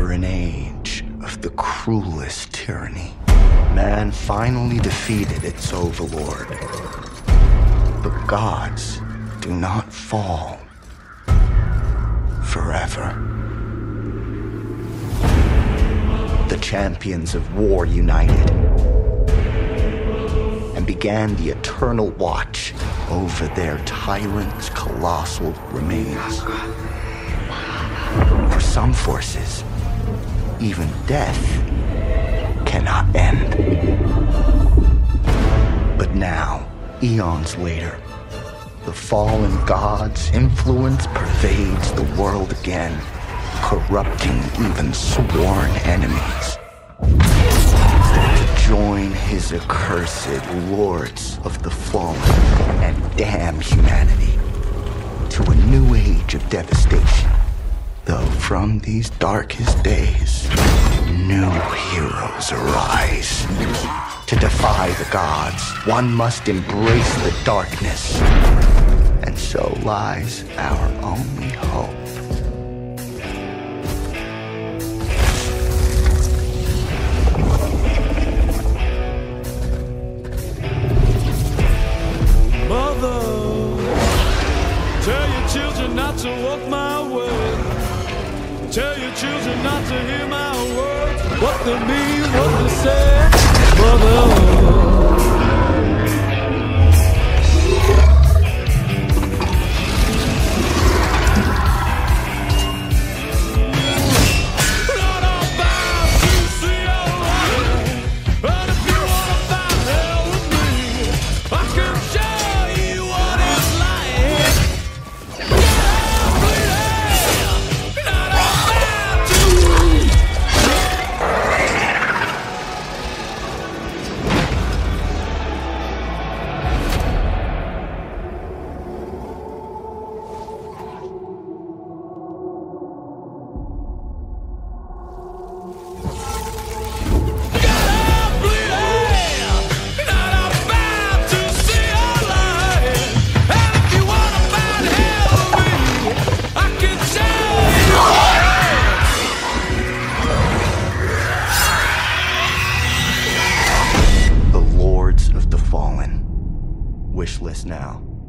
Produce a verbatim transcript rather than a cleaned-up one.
After an age of the cruellest tyranny, man finally defeated its overlord. But gods do not fall forever. The champions of war united and began the eternal watch over their tyrant's colossal remains. For some forces, even death cannot end. But now, eons later, the fallen god's influence pervades the world again, corrupting even sworn enemies. To join his accursed lords of the fallen and damn humanity to a new age of devastation. Though from these darkest days, new heroes arise. To defy the gods, one must embrace the darkness. And so lies our only hope. Mother, tell your children not to walk my way. Tell your children not to hear my words, what they mean, what they say, mother. Wish list now.